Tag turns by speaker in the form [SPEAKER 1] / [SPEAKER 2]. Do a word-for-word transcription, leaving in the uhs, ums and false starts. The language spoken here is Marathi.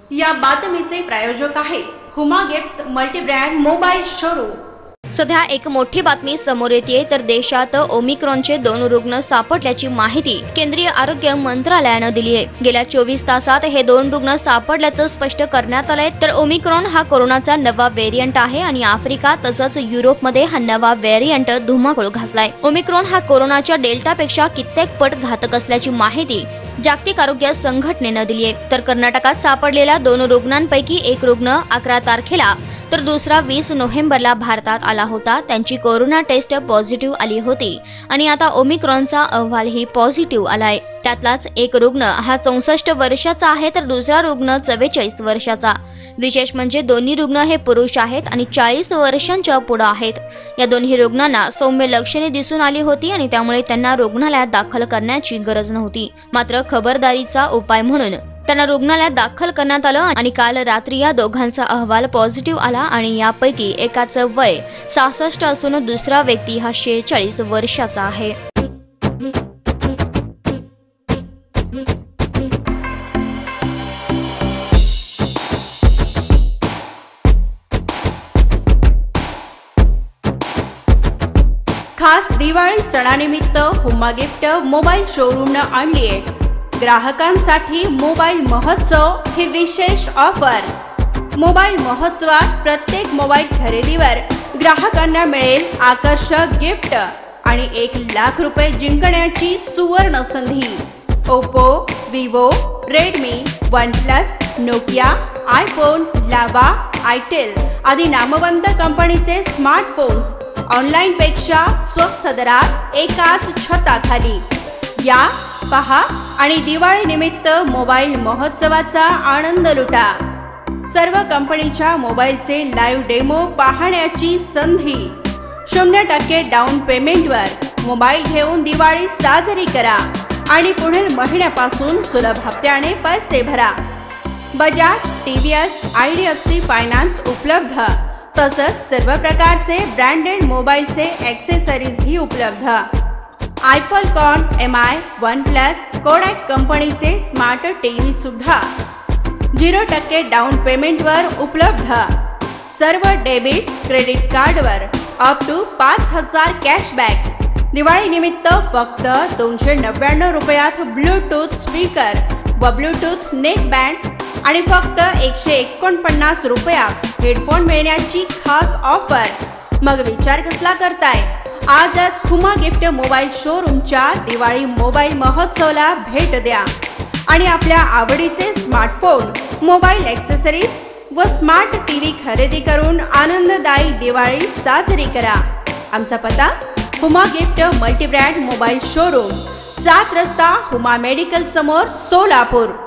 [SPEAKER 1] या बातमीचे प्रायोजक आहेत Huma gifts multibrand mobile showroom.
[SPEAKER 2] सध्या एक मोठी बातमी समोर येते तर देशात ओमिक्रॉनचे दोन रुग्ण सापडल्याची माहिती केंद्रीय आरोग्य मंत्रालयाने दिली आहे। गेल्या चोवीस तासात हे दोन रुग्ण सापडल्याचं स्पष्ट करण्यात आलंय। तर ओमिक्रॉन हा कोरोनाचा नवा व्हेरियंट आहे आणि आफ्रिका तसंच युरोपमध्ये हा नवा व्हेरियंट धुमाकूळ घातलाय। ओमिक्रॉन हा कोरोनाच्या डेल्टापेक्षा कित्येक पट घातक असल्याची माहिती जागतिक आरोग्य संघटनेने दिली आहे। तर कर्नाटकात सापडलेल्या दोन रुग्णांपैकी एक रुग्ण अकरा तारखेला तर दुसरा वीस नोव्हेंबरला भारतात आला होता। त्यांची कोरोना टेस्ट पॉझिटिव्ह आली होती आणि आता ओमिक्रॉनचा अहवालही पॉझिटिव्ह आलाय। त्यातलाच एक रुग्ण हा चौसष्ट वर्षाचा आहे तर दुसरा रुग्ण चव्वेचाळीस वर्षाचा। विशेष म्हणजे दोन्ही रुग्ण हे पुरुष आहेत आणि चाळीस वर्षांच्या पुढे आहेत। या दोन्ही रुग्णांना सौम्य लक्षणे दिसून आली होती आणि त्यामुळे त्यांना रुग्णालयात दाखल करण्याची गरज नव्हती। मात्र खबरदारीचा उपाय म्हणून त्यांना रुग्णालयात दाखल करण्यात आलं आणि काल रात्री या दोघांचा अहवाल पॉझिटिव्ह आला आणि यापैकी एकाचं वय सहासष्ट असून दुसरा व्यक्ती हा शेहेचाळीस वर्षाचा आहे।
[SPEAKER 1] खास दिवाळी सणानिमित्त हुमा गिफ्ट मोबाईल शोरूमने आणली आहे ग्राहकांसाठी मोबाईल महोत्सव ही विशेष ऑफर। मोबाईल महोत्सवात प्रत्येक मोबाईल खरेदीवर ग्राहकांना मिळेल आकर्षक गिफ्ट आणि एक लाख रुपये जिंकण्याची सुवर्ण संधी। Oppo, Vivo, Redmi, OnePlus, Nokia, iPhone, Lava, itel आदी नामवंत कंपनीचे स्मार्टफोन्स ऑनलाईन पेक्षा स्वस्त दरात एकाच छताखाली। या पहा आणि दिवाळी निमित्त मोबाईल महोत्सवाचा आनंद लुटा। सर्व कंपनीच्या मोबाईलचे लाईव्ह डेमो पाहण्याची संधी। शून्य टक्के डाऊन पेमेंटवर मोबाईल घेऊन दिवाळी साजरी करा आणि पुढील महिन्यापासून सुलभ हप्त्याने पैसे भरा। बजाज, टीव्हीएस, आयडीएफसी फायनान्स उपलब्ध। तसंच सर्व प्रकारचे ब्रँडेड मोबाईलचे ॲक्सेसरीज भी उपलब्ध। IPhone, M I, OnePlus, Kodak कंपनीचे स्मार्ट टीव्ही सुद्धा झिरो टक्के डाऊन पेमेंटवर उपलब्ध। सर्व डेबिट क्रेडिट कार्डवर अप टू पाच हजार कॅशबॅक। दिवाळी निमित्त फक्त दोनशे नव्याण्णव रुपयात ब्लूटूथ स्पीकर व ब्लूटूथ नेक बँड आणि फक्त एकशे एकोणपन्नास रुपयात हेडफोन मिळण्याची खास ऑफर। मग विचार कसला करताय? आजच हुमा गिफ्ट मोबाईल शोरूमच्या दिवाळी मोबाईल महोत्सवाला भेट द्या आणि आपल्या आवडीचे स्मार्टफोन, मोबाईल ॲक्सेसरीज व स्मार्ट टीव्ही खरेदी करून आनंददायी दिवाळी साजरी करा। आमचा पत्ता Huma gift multibrand mobile showroom, सात रस्ता, हुमा मेडिकल समोर, सोलापूर।